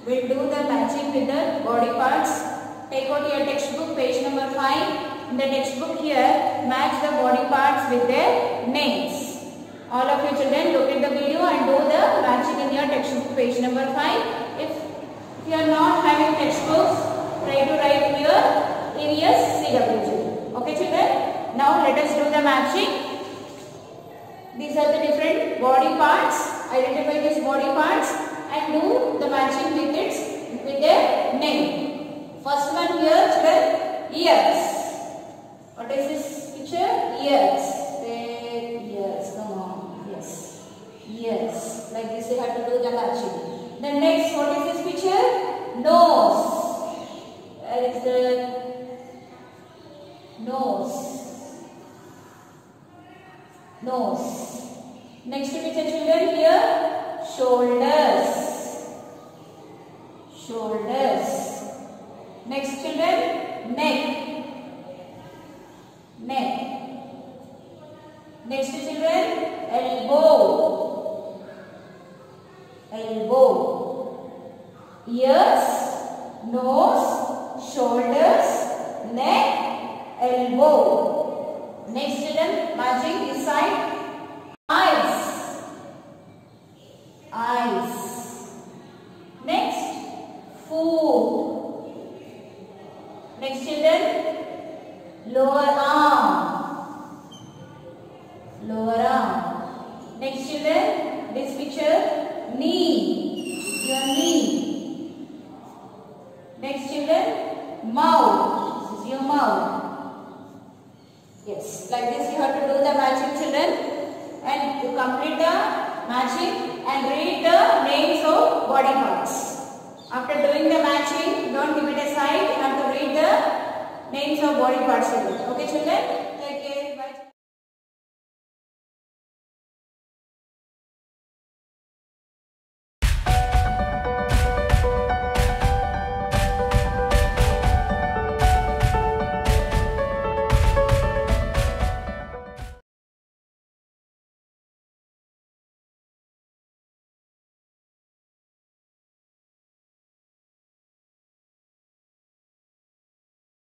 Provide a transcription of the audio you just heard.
We'll do the matching with the body parts. Take out your textbook, page number 5. In the textbook here, match the body parts with their names. All of you children, look at the video and do the matching in your textbook, page number 5. If you are not having textbooks, try to write here areas CWG. Okay children? Now let us do the matching. These are the different body parts. Identify these body parts and do the matching with their name. First one here children, ears. What is this picture? Ears. Ears. Come on. Yes. Ears. Like this you have to do the matching. Then next, what is this picture? Nose. Where is the nose? Nose. Next picture children here, shoulders. Shoulders. Next children, neck. Neck. Next children, elbow. Elbow. Ears, nose, shoulders, neck, elbow. Next children, matching this side. Eyes. Eyes. Next, foot. Next children, lower arm. Lower arm. Next children, this picture, knee. Your knee. Next children, mouth. This is your mouth. Yes, like this you have to do the matching children. And to complete the matching and read the names of body parts. After doing the matching, don't give it aside. You have to read the names of body parts. Okay children?